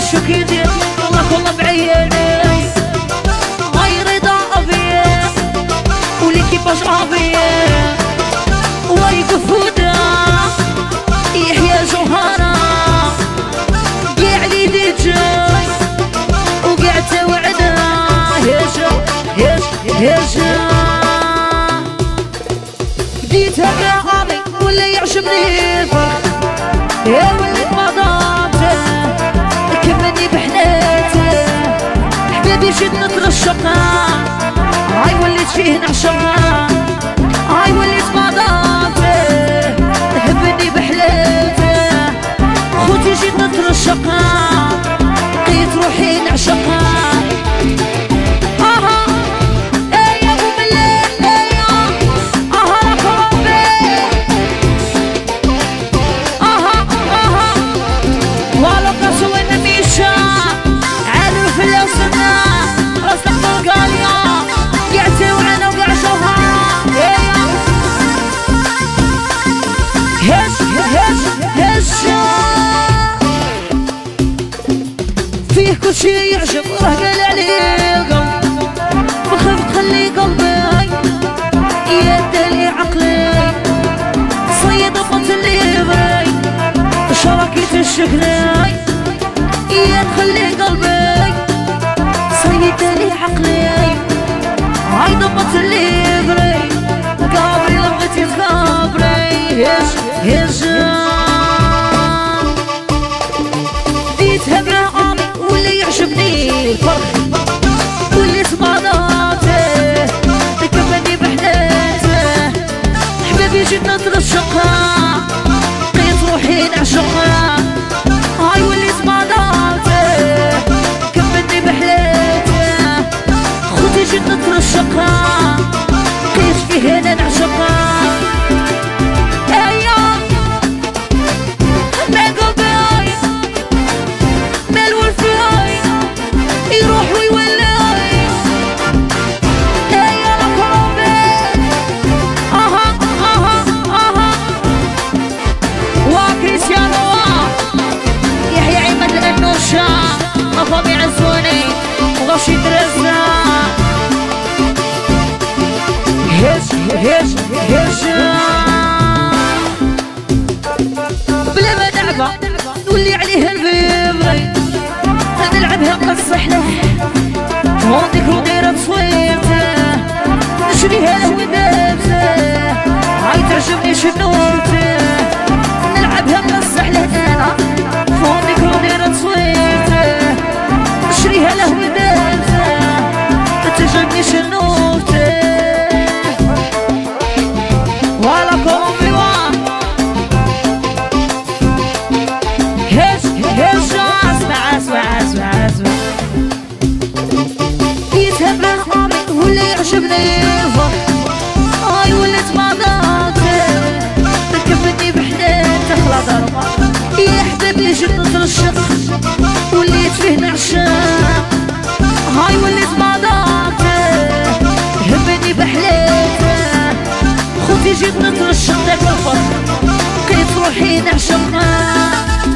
شوك يدير والله كله بعيني هاي رضا أبيه وليكيباج أبيه ويقف ودا يحيى جوهرة قاع لي ديجاي وقاع توعدنا هجا هجا بديتها بعامي ولا يعجبني الفرق يا ولد مضاته كمني بحناته حبيبي جيت نترشقها هاي وليت فيه نعشقها هاي وليت مضاته تحبني بحلاته خوتي جيت نترشقها لقيت روحي نعشقها فيه كل شي يعجب راه قال عليه القلب بخاف تخلي قلبي يدلي عقلي صيد وقت اللي بغي شراكيت الشكلي يدخلي قلبي صيد لي عقلي هاي ضبط اللي بغي قابري لو بغيتي تخابري هش ديتها بعامي واللي يعجبني الفرق واللي سمعاته تكمني بحناته حبيبي جيت نترشقها لقيت روحي نعشقها هاي واللي سمعاته كمني بحناته خوتي جيت نترشقها لقيت فيه انا نعشقها مفهوم يعزوني وغوش يدرسنا هش بلا ما نعبا نولي عليه البيبري نلعبها قص حلح هونيك وديرة تصويرته نشريها له ودابته هاي تعجبني شنورته نلعبها قص حلح انا هونيك وديرة تصويرته نشريها له ودابته تعجبني شنورته ولا كومي وان هش اسمع يتهب عامي واللي يعجبني الفرق هاي ولت مضاته تكبني بحناته خلا ضربه يا حبيبي جيت نترشق وليت فيه نعشق هاي وليت مضاته هبني بحلاته خوتي جيت نترشق داك الفرق لقيت روحي نعشقها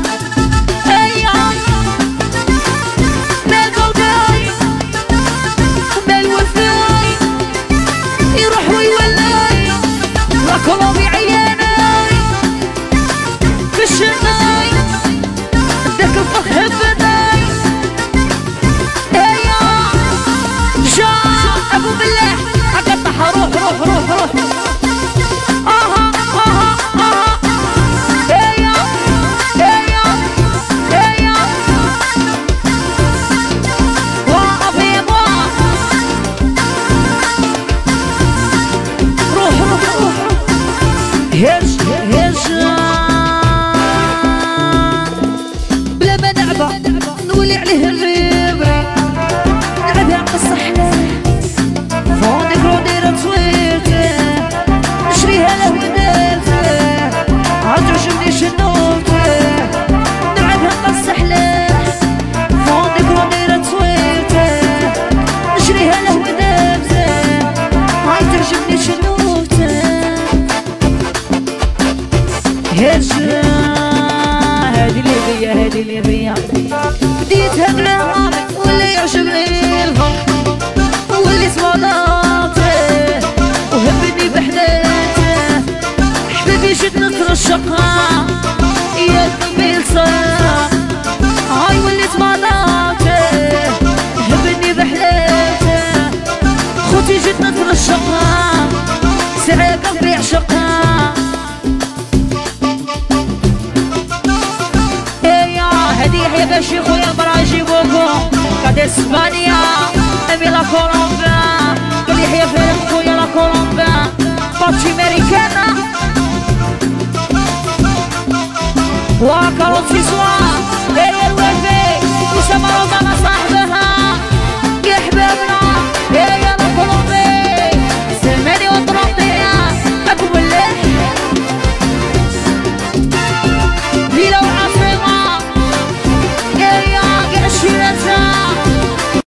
كلوبي عياني في الشناي داك الفرق هبناي هيا جا ابو بالله اقطعها روح هيا وابي روح هش بلا ما نعبا نولي عليه الريبري نلعبها قصة حلال فوندك روديرة تصويرته نشريها له ودابته عتعجبني شنوته نلعبها قصة حلال فوندك روديرة تصويرته نشريها له ودابته هاي تعجبني شنوته هذه اللي بيا ديتها بلامي واللي يعجبني الفرق واللي صمداته وهبني بحداته حبيبي جيت نترشقها يا قلبي لصاق هاي واللي صمداته هبني بحداته خوتي جيت نترشقها سعي قلبي يعشقها هديه باش خويا براجي بوكو قد اسبانيا امي لا كولومبا قال لي حيا فارق خويا لا كولومبا باتشي امريكانا وكاروت في سوا ايه الوفي وسما